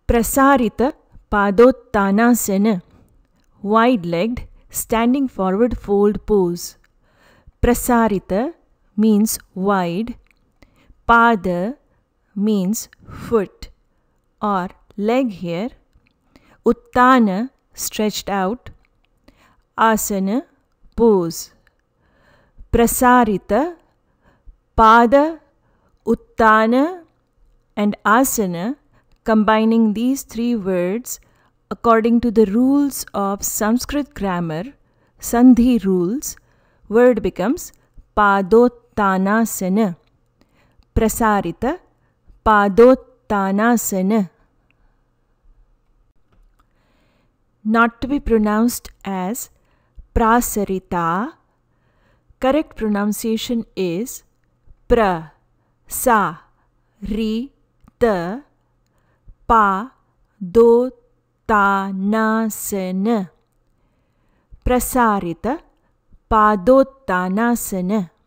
Prasarita padottanasana, wide-legged, standing forward fold pose. Prasarita means wide, pada means foot or leg here, uttana stretched out, asana pose. Prasarita, pada, uttana and asana, combining these three words according to the rules of Sanskrit grammar, sandhi rules, word becomes padottanasana. Prasarita padottanasana. Not to be pronounced as prasarita. Correct pronunciation is pra, sa, rita, pa, do, ta, na, sana. Prasarita padottanasana.